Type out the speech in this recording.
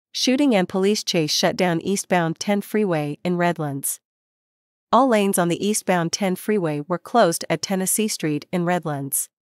Shooting and police chase shut down eastbound 10 freeway in Redlands. All lanes on the eastbound 10 freeway were closed at Tennessee Street in Redlands.